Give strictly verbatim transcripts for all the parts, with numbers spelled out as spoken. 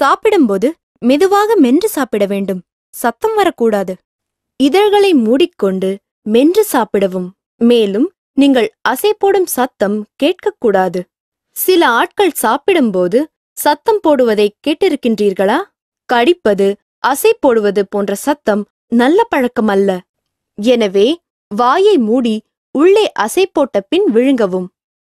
சாப்பிடும்போது மெதுவாக மென்று சாப்பிட வேண்டும். சத்தம் வரக்கூடாது. இதழ்களை மூடிக்கொண்டு மென்று சாப்பிடவும். மேலும் நீங்கள் அசை போடும் சத்தம் கேட்கக்கூடாது. சில ஆட்கள் சாப்பிடும்போது சத்தம் போடுவதை கேட்டிருக்கின்றீர்களா? கடிப்பது, அசை போடுவது போன்ற சத்தம் நல்ல பழக்கமல்ல. எனவே வாயை மூடி உள்ளே அசை போட்ட பின் விழுங்கவும்.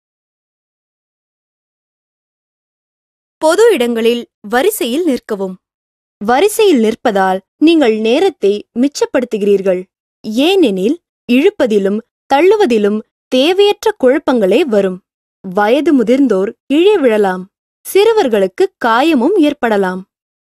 பொது இடங்களில் வரிசையில் நிற்கவும். வரிசையில் நிற்பதால் நீங்கள் நேரத்தை மிச்சப்படுத்துகிறீர்கள். ஏனெனில் இழுப்பதிலும் தள்ளுவதிலும் தேவையற்ற குழப்பங்களே வரும். வயது முதிர்ந்தோர் கீழே விழலாம். சிறுவர்களுக்கு காயமும் ஏற்படலாம்.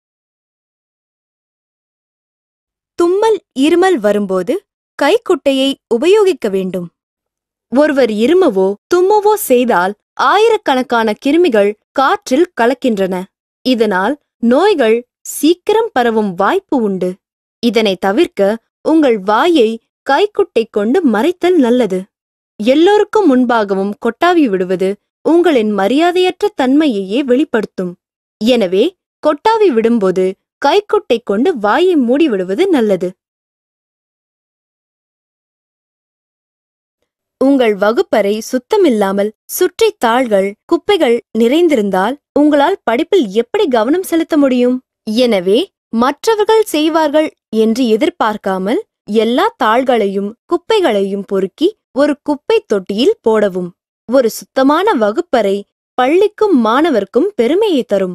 தும்மல், இருமல் வரும்போது கைக்குட்டையை உபயோகிக்க வேண்டும். ஒருவர் இருமவோ தும்மவோ செய்தால் ஆயிரக்கணக்கான கிருமிகள் காற்றில் கலக்கின்றன. இதனால் நோய்கள் சீக்கிரம் பரவும் வாய்ப்பு உண்டு. இதனை தவிர்க்க உங்கள் வாயை கைக்குட்டை கொண்டு மறைத்தல் நல்லது. எல்லோருக்கும் முன்பாகவும் கொட்டாவி விடுவது உங்களின் மரியாதையற்ற தன்மையையே வெளிப்படுத்தும். எனவே கொட்டாவி விடும்போது கைக்குட்டை கொண்டு வாயை மூடிவிடுவது நல்லது. உங்கள் வகுப்பறை சுத்தமில்லாமல் சுற்றி தாள்கள், குப்பைகள் நிறைந்திருந்தால் உங்களால் படிப்பில் எப்படி கவனம் செலுத்த முடியும்? எனவே மற்றவர்கள் செய்வார்கள் என்று எதிர்பார்க்காமல் எல்லா தாள்களையும் குப்பைகளையும் பொறுக்கி ஒரு குப்பை தொட்டியில் போடவும். ஒரு சுத்தமான வகுப்பறை பள்ளிக்கும் மாணவர்க்கும் பெருமையை தரும்.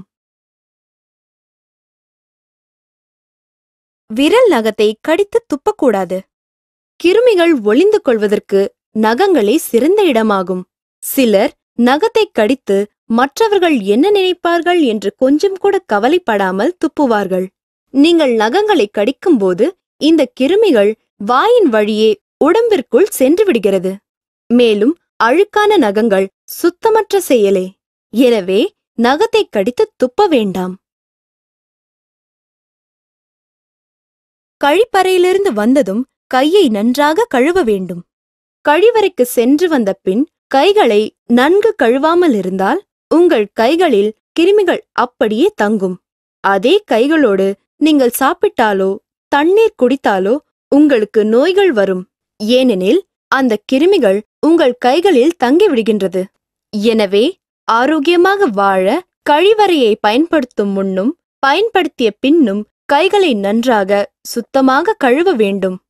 விரல் நகத்தை கடித்து துப்பக்கூடாது. கிருமிகள் ஒளிந்து கொள்வதற்கு நகங்களே சிறந்த இடமாகும். சிலர் நகத்தை கடித்து மற்றவர்கள் என்ன நினைப்பார்கள் என்று கொஞ்சம் கூட கவலைப்படாமல் துப்புவார்கள். நீங்கள் நகங்களை கடிக்கும்போது இந்த கிருமிகள் வாயின் வழியே உடம்பிற்குள் சென்று விடுகிறது. மேலும் அழுக்கான நகங்கள் சுத்தமற்ற செயலே. எனவே நகத்தை கடித்து துப்ப வேண்டாம். கழிப்பறையிலிருந்து வந்ததும் கையை நன்றாக கழுவ வேண்டும். கழிவறைக்கு சென்று வந்த பின் கைகளை நன்கு கழுவாமல் இருந்தால் உங்கள் கைகளில் கிருமிகள் அப்படியே தங்கும். அதே கைகளோடு நீங்கள் சாப்பிட்டாலோ தண்ணீர் குடித்தாலோ உங்களுக்கு நோய்கள் வரும். ஏனெனில் அந்த கிருமிகள் உங்கள் கைகளில் தங்கிவிடுகின்றது. எனவே ஆரோக்கியமாக வாழ கழிவறையை பயன்படுத்தும் முன்னும் பயன்படுத்திய பின்னும் கைகளை நன்றாக சுத்தமாக கழுவ வேண்டும்.